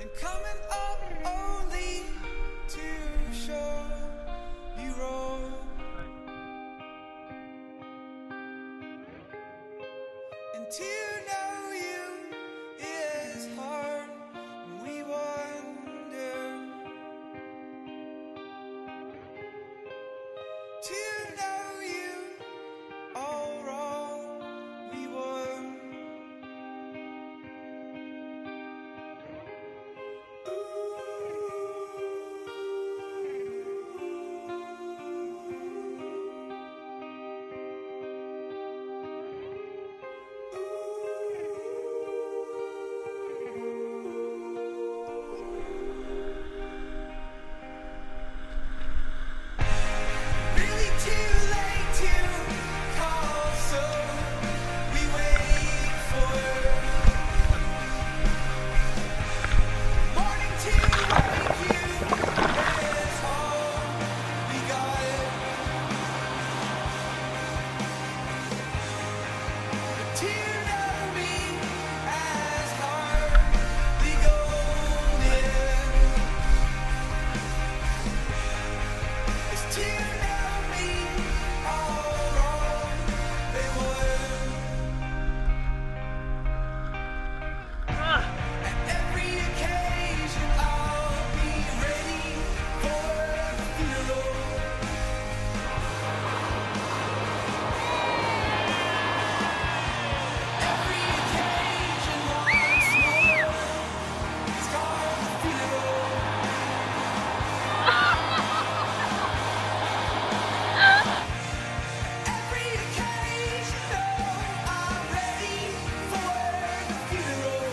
coming up only to show you wrong. And to know you is hard, and we wonder. To know you all wrong, we won. Really too late to call, so we wait for morning to wake you. Is all we got. But to know me as hardly golden is to know me all wrong. They would. At every occasion, I'll be ready for the funeral. Every occasion, once more, is called the funeral. Every occasion, oh, I'm ready for the funeral.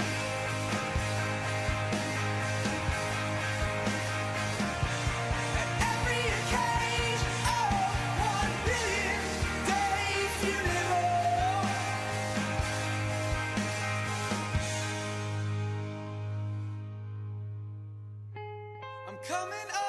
Every occasion, oh, 1 billion day funeral. I'm coming